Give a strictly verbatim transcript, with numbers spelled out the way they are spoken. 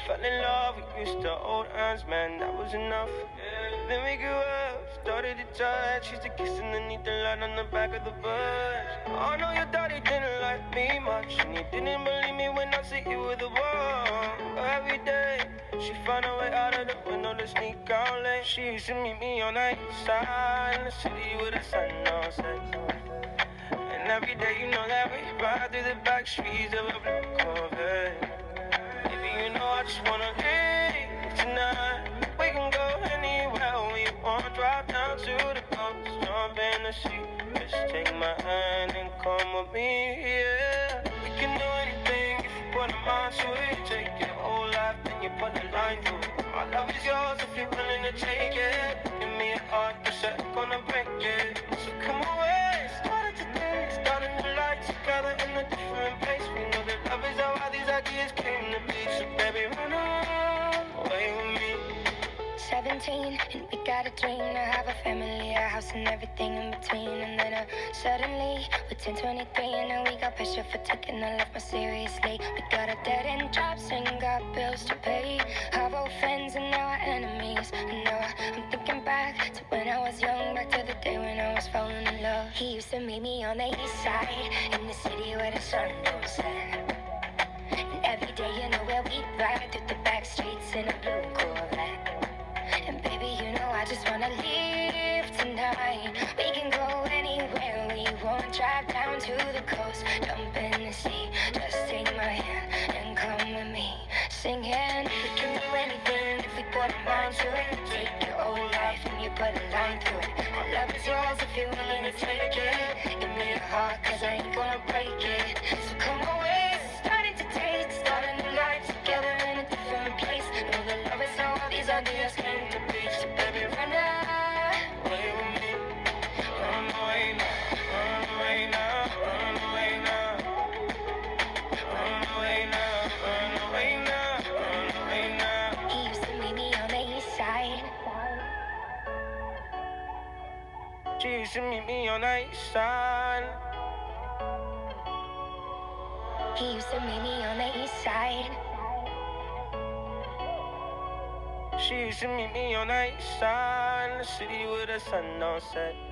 fell in love, we used to hold hands, man, that was enough. Yeah. Then we grew up, started to touch, used to kiss underneath the light on the back of the bus. Oh, I know your daddy didn't like me much, and he didn't believe me when I said you were the one. But every day, she found a way out of the window to sneak out late. She used to meet me on the east side in the city with the sun on set. And every day, you know that we ride through the back streets of a blue Corvette. Baby, you know I just wanna leave tonight. We can go anywhere we want, drive down to the coast, jump in the sea. Just take my hand and come with me, yeah. We can do anything if you put a mind to it. Take your whole life, then you put a line through it. My love is yours if you're willing to take it. Give me a heart that's gonna break it. So come away, started today, starting the light together in a different place. We know that love is how all these ideas came to be. So baby, run away with me. seventeen, and we got a dream to have a family, a house and everything in between. And then uh, suddenly, we're ten twenty-three, and now we got pressure for taking our life more seriously. We got our dead-end jobs and got bills to pay. Have old friends and now our enemies. And now I, I'm thinking back to when I was young, back to the day when I was falling in love. He used to meet me on the east side, in the city where the sun don't set. And every day, you know where we ride through the back streets in a blue Corvette. And baby, you know I just wanna leave tonight. We can go anywhere we want, drive down to the coast, jump in the sea. Just take my hand and come with me, singing. We can do anything if we put a mind to it. Take your whole life and you put a line through it. My love is yours if you're willing to take it. Give me a heart, cause I ain't gonna break it. So come away, starting to taste, starting a life together in a different place. Know that love is all these ideas came to be. So baby, run away with me. Run away now, run away now, run away now. Run away now, run away now, run away now. He used to meet me on the east side. She used to meet me on the east side. He used to meet me on the east side. She used to meet me on the east side in the city where the sun don't set.